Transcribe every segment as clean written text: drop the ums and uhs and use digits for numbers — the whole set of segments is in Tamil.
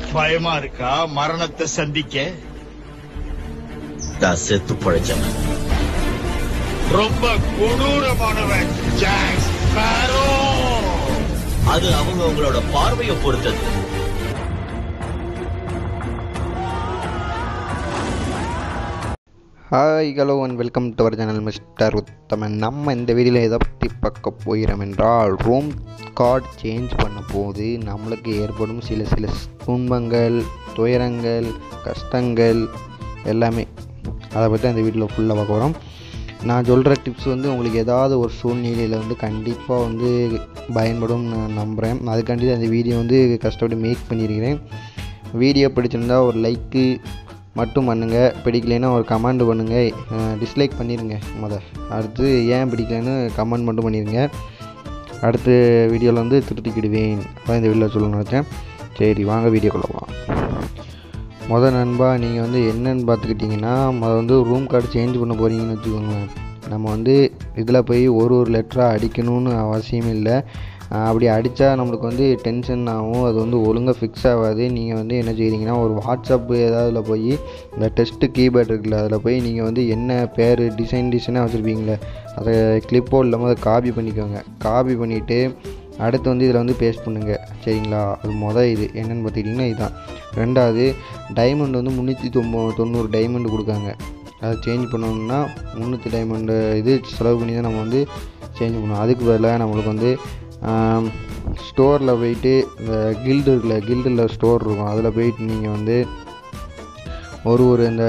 பயமா இருக்கா மரணத்தை சந்திக்க? நான் செத்து பழைச்சவன். ரொம்ப கொடூரமானவன் ஜாக் ஸ்பேரோ. அது அவங்களோட பார்வையை பொறுத்தது. Hi hello and welcome to our channel mister Uthaman. நம்ம இந்த வீடியோவில் எதை பற்றி பார்க்க போகிறோம் என்றால், ரூம் கார்டு சேஞ்ச் பண்ண போது நம்மளுக்கு ஏற்படும் சில துன்பங்கள், துயரங்கள், கஷ்டங்கள் எல்லாமே அதை பற்றி அந்த வீடியோவில் ஃபுல்லாக பார்க்க போகிறோம். நான் சொல்கிற டிப்ஸ் உங்களுக்கு ஏதாவது ஒரு சூழ்நிலையில் கண்டிப்பாக பயன்படும் நான் நம்புகிறேன். அதுக்காண்டி அந்த வீடியோ கஷ்டப்பட்டு மேக் பண்ணியிருக்கிறேன். வீடியோ பிடிச்சிருந்தால் ஒரு லைக்கு மட்டும் பண்ணுங்கள், பிடிக்கலைன்னா ஒரு கமெண்ட் பண்ணுங்கள், டிஸ்லைக் பண்ணிடுங்க. அடுத்து ஏன் பிடிக்கலைன்னு கமெண்ட் மட்டும் பண்ணிடுங்க. அடுத்த வீடியோவில் திருத்திக்கிடுவேன். அதான் இந்த வீடியோவில் சொல்ல நினச்சேன். சரி வாங்க வீடியோக்குள்ள போகலாம். நண்பா, நீங்கள் என்னென்னு பார்த்துக்கிட்டிங்கன்னா, ரூம் கார்டு சேஞ்ச் பண்ண போகிறீங்கன்னு வச்சுக்கோங்களேன். நம்ம இதில் போய் ஒரு லெட்டராக அடிக்கணும்னு அவசியம் இல்லை. அப்படி அடித்தா நம்மளுக்கு டென்ஷன் ஆகும், அது ஒழுங்காக ஃபிக்ஸ் ஆகாது. நீங்கள் என்ன செய்கிறீங்கன்னா, ஒரு வாட்ஸ்அப் ஏதாவதுல போய் இந்த டெஸ்ட்டு கீபோர்டு இருக்குல்ல, அதில் போய் நீங்கள் என்ன பேர் டிசைனாக வச்சுருப்பீங்களே, அதை கிளிப்போ இல்லாமல் அதை காப்பி பண்ணிக்கோங்க. காப்பி பண்ணிவிட்டு அடுத்து இதில் பேஸ்ட் பண்ணுங்கள். சரிங்களா? அது இது என்னென்னு பார்த்துக்கிட்டிங்கன்னா இதுதான். ரெண்டாவது, டைமண்ட் 390 டைமண்ட் கொடுக்காங்க. அதை சேஞ்ச் பண்ணணுன்னா 300 டைமண்டு செலவு பண்ணி தான் நம்ம சேஞ்ச் பண்ணணும். அதுக்கு பதிலாக நம்மளுக்கு ஸ்டோரில் போயிட்டு இந்த கில்டு இருக்குல்ல, கில்டில் ஸ்டோர் இருக்கும், அதில் போயிட்டு நீங்கள் ஒரு இந்த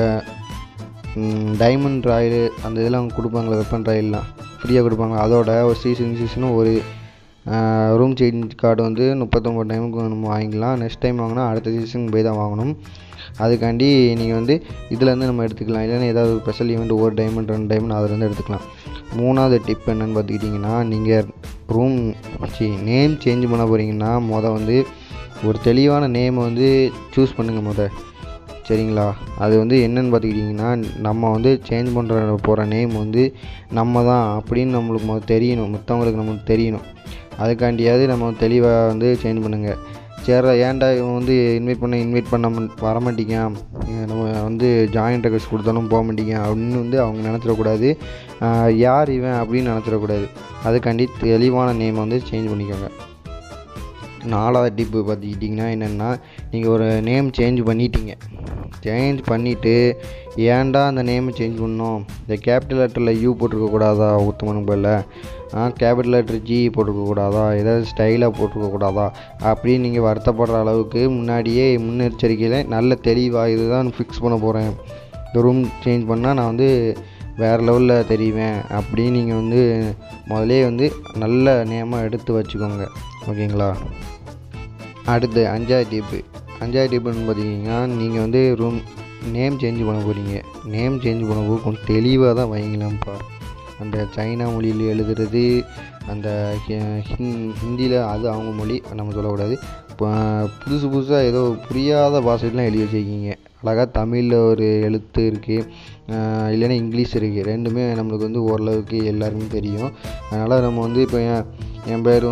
டைமண்ட் ராயல் அந்த இதெல்லாம் கொடுப்பாங்களே, வெப்பன் ராயல்லாம் ஃப்ரீயாக கொடுப்பாங்க. அதோட ஒரு சீசனும் ஒரு ரூம் சேஞ்ச் கார்டு 39 டைமுக்கு நம்ம வாங்கிக்கலாம். நெக்ஸ்ட் டைம் வாங்கினா அடுத்த சீசனுக்கு போய் தான் வாங்கணும். அதுக்காண்டி நீங்கள் இதுலேருந்து நம்ம எடுத்துக்கலாம். இல்லைன்னா ஏதாவது ஒரு ஸ்பெஷல் ஈவெண்ட் 1 டைமண்ட் 2 டைமண்ட் அதுலேருந்து எடுத்துக்கலாம். மூணாவது டிப் என்னென்னு பார்த்துக்கிட்டிங்கன்னா, நீங்கள் ரூம் நேம் சேஞ்ச் பண்ண போகிறீங்கன்னா ஒரு தெளிவான நேமை சூஸ் பண்ணுங்கள் சரிங்களா? அது என்னென்னு பார்த்துக்கிட்டிங்கன்னா, நம்ம சேஞ்ச் பண்ணுற போகிற நேம் நம்ம தான் அப்படின்னு நம்மளுக்கு தெரியணும், மற்றவங்களுக்கு நம்மளுக்கு தெரியணும். அதுக்காண்டியாவது நம்ம தெளிவாக சேஞ்ச் பண்ணுங்கள். சரி, ஏன்டா இவன் இன்வைட் பண்ண வரமாட்டேங்க, நம்ம ஜாயின் ரெக்வெஸ்ட் கொடுத்தாலும் போக மாட்டேங்க அப்படின்னு அவங்க நினச்சிடக்கூடாது. யார் இவன் அப்படின்னு நினச்சிடக்கூடாது. அதுக்காண்டி தெளிவான நேமை சேஞ்ச் பண்ணிக்கோங்க. நாலாவது டிப்பு பார்த்துக்கிட்டிங்கன்னா என்னென்னா, நீங்கள் ஒரு நேம் சேஞ்ச் பண்ணிட்டீங்க. சேஞ்ச் பண்ணிவிட்டு ஏன்டா அந்த நேமை சேஞ்ச் பண்ணோம், இந்த கேபிட்டல் லெட்டரில் யூ போட்டிருக்கக்கூடாதா, உத்தமனுக்கு பதில் கேபிட்டல் லெட்டர் ஜி போட்டிருக்கக்கூடாதா, ஏதாவது ஸ்டைலாக போட்டிருக்கக்கூடாதா அப்படின்னு நீங்கள் வருத்தப்படுற அளவுக்கு முன்னாடியே முன்னெச்சரிக்கையில் நல்ல தெளிவாக இதுதான் ஃபிக்ஸ் பண்ண போகிறேன், இந்த ரூம் சேஞ்ச் பண்ணால் நான் வேறு லெவலில் தெரிவேன் அப்படின்னு நீங்கள் முதலே நல்ல நேமாக எடுத்து வச்சுக்கோங்க. ஓகேங்களா? அடுத்து அஞ்சாவது டிப்புன்னு பார்த்தீங்கன்னா, நீங்கள் ரூம் நேம் சேஞ்ச் பண்ண போகிறீங்க. நேம் சேஞ்ச் பண்ணும்போது கொஞ்சம் தெளிவாக தான் வைங்களாம்ப்பா. அந்த சைனா மொழியில் எழுதுறது, அந்த ஹிந்தியில் அது அவங்க மொழி நம்ம சொல்லக்கூடாது. இப்போ புதுசாக ஏதோ புரியாத பாஷைலாம் எழுதி வச்சுருக்கீங்க. அழகாக தமிழில் ஒரு எழுத்து இருக்குது, இல்லைன்னா இங்கிலீஷ் இருக்குது. ரெண்டுமே நம்மளுக்கு ஓரளவுக்கு எல்லாருமே தெரியும். அதனால் நம்ம இப்போ என் பேர்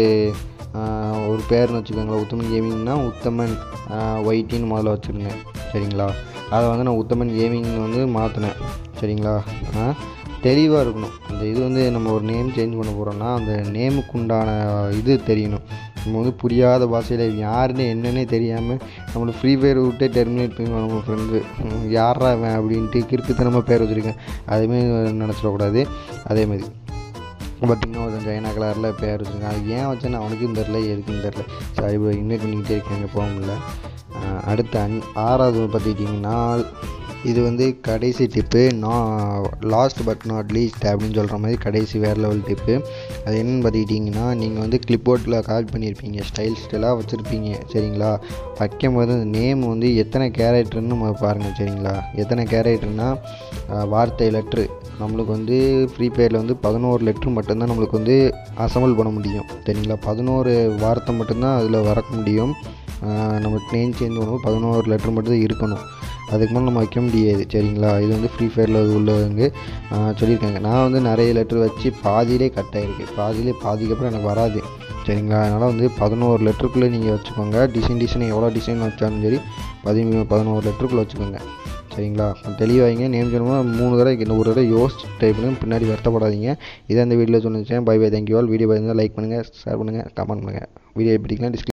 ஒரு பேர்னு வச்சுக்கோங்களேன், உத்தமன் கேமிங்னா உத்தமன் ஒயிட்டின்னு முதல்ல வச்சுருங்க. சரிங்களா? அதை நான் உத்தமன் கேமிங்னு மாற்றினேன். சரிங்களா? தெளிவாக இருக்கணும். அந்த இது நம்ம ஒரு நேம் சேஞ்ச் பண்ண போகிறோன்னா அந்த நேமுக்கு உண்டான இது தெரியணும். நம்ம புரியாத பாஷையில் யாருன்னு என்னன்னே தெரியாமல் நம்மளுக்கு ஃப்ரீ ஃபயர் விட்டே டெர்மினேட் பண்ணுவோம். நம்ம ஃப்ரெண்டு யாரா அவன் அப்படின்ட்டு கிறுக்குத்தனமாக பேர் வச்சுருக்கேன், அதுமாரி நினச்சிடக்கூடாது. அதேமாதிரி பார்த்திங்கன்னா ஒரு சைனா கலரில் பேர் வச்சுருக்கேன். அது ஏன் வச்சேன்னு அவனுக்கும் தெரில, எதுக்குன்னு தெரில. சரி, இப்போ இன்வைட் பண்ணிக்கிட்டே இருக்காங்க, போக முடியல. அடுத்த ஆறாவது பார்த்துக்கிட்டிங்கன்னா, இது கடைசி tip. Last but not least அப்படின்னு சொல்கிற மாதிரி கடைசி வேறு லெவல் டிப்பு. அது என்னென்னு பார்த்துக்கிட்டிங்கன்னா, நீங்கள் கிளிப்போர்டில் காப்பி பண்ணியிருப்பீங்க, ஸ்டைலாக வச்சுருப்பீங்க. சரிங்களா? வைக்கும்போது அந்த நேம் எத்தனை கேரக்டர்னு நம்ம பாருங்கள். சரிங்களா? எத்தனை கேரக்டர்னால் வார்த்தை லெட்ரு நம்மளுக்கு ஃப்ரீ ஃபயரில் 11 லெட்ரு மட்டும்தான் நம்மளுக்கு அசம்பிள் பண்ண முடியும். சரிங்களா? 11 வார்த்தை மட்டும்தான் அதில் வர முடியும். நம்ம நேம் சேஞ்ச் பண்ணும்போது 11 லெட்ரு மட்டும்தான் இருக்கணும். அதுக்கு மேலே நம்ம வைக்க முடியாது. சரிங்களா? இது ஃப்ரீ ஃபயரில் உள்ளவங்க சொல்லியிருக்காங்க. நான் நிறைய லெட்ரு வச்சு பாதியிலே கட் ஆகிருக்கு. பாதிக்கு அப்புறம் எனக்கு வராது. சரிங்களா. அதனால் வந்து 11 லெட்டருக்குள்ளே நீங்கள் வச்சுக்கோங்க. டிசைன் எவ்வளோ டிசைன் வச்சாலும் சரி 11 லெட்டருக்குள்ளே வச்சுக்கோங்க சரிங்களா. தெளிவாங்க. நேம் சொல்லணும் 3 தடவை இந்த ஒரு தடவை யோசிச்சு டைப் பண்ணுங்க, பின்னாடி வருத்தப்படாதீங்க. இதை இந்த வீடியோவில் சொன்னேன். Bye bye, thank you all. Video பார்த்துருந்தா லைக் பண்ணுங்கள், ஷேர் பண்ணுங்கள், கமெண்ட் பண்ணுங்கள். வீடியோ பிடிக்கலாம்